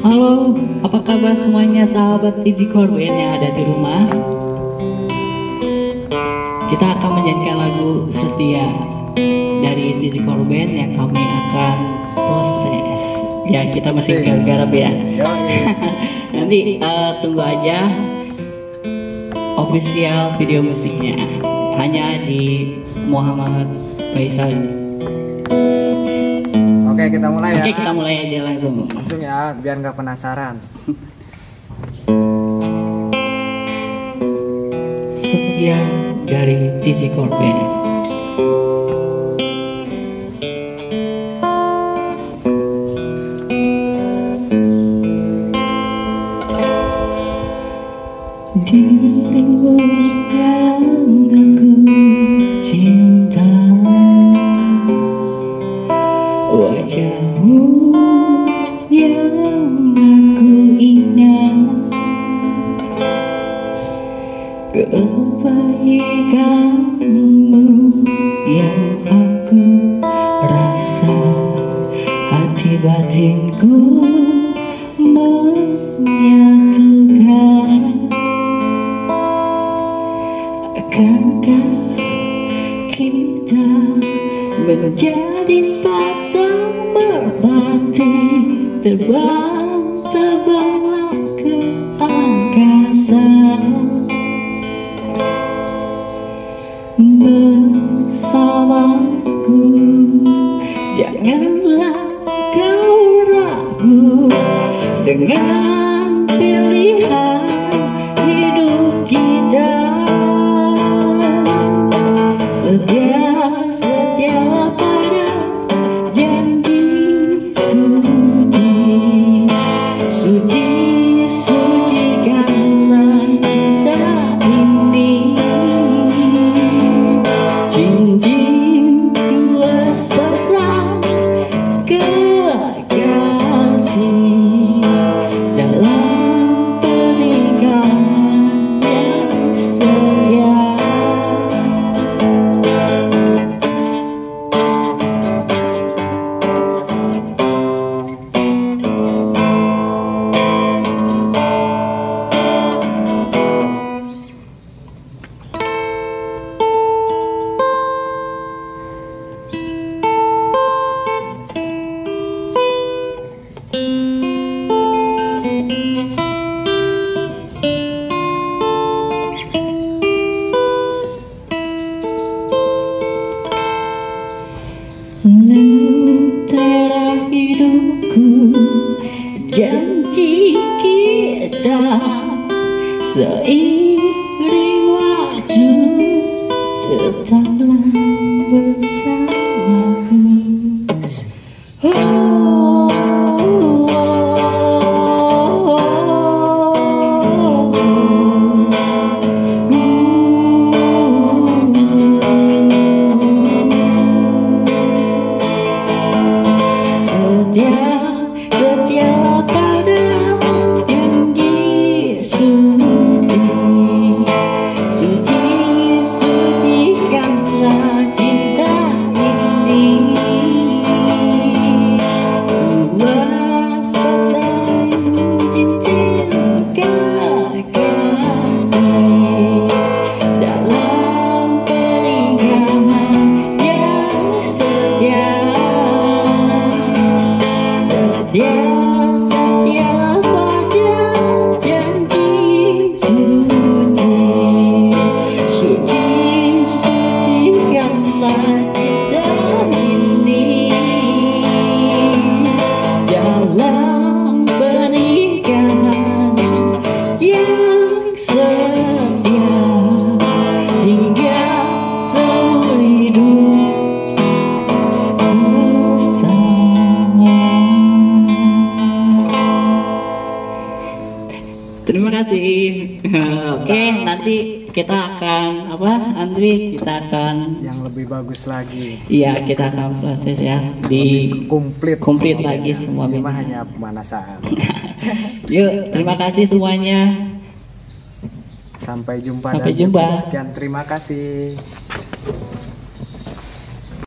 Halo, apa kabar semuanya sahabat Tizi Korben yang ada di rumah? Kita akan menyanyikan lagu Setia dari Tizi Korben yang kami akan proses. Ya, kita masih garap ya. Nanti tunggu aja official video musiknya hanya di Muhammad Faisal. Oke, kita mulai ya. Oke, kita mulai aja langsung. Langsung ya, biar nggak penasaran. Setia dari Tizi Korben. Dirimu yang aku cinta, wajahmu yang aku ingat, kebaikanmu yang aku rasa, hati batinku menyatukan. Akankah kita menjadi sepasang merpati, terbang-terbanglah ke angkasa bersamaku? Janganlah kau ragu dengan pilihan hidup kita. Setia pada janji suci, sucikanlah kita ini. Cincin dua sepasang kekasih dalam pernikahan yang setia. Lentera hidupku, janji kita seiring waktu tetaplah bersamaku. Setia pada janji suci, sucikanlah cinta ini. Dua sepasang cincin kekasih dalam pernikahan yang setia. Setia pada janji suci, sucikanlah kita ini dalam pernikahan yang setia hingga seumur hidup bersama. Terima kasih. Oke, nanti kita akan Andri, kita akan Yang lebih bagus lagi. iya, kita akan proses ya di komplit lagi semua. Ini mah hanya pemanasan. Yuk, terima kasih semuanya. Sampai jumpa. Sampai dan jumpa. Sekian, terima kasih.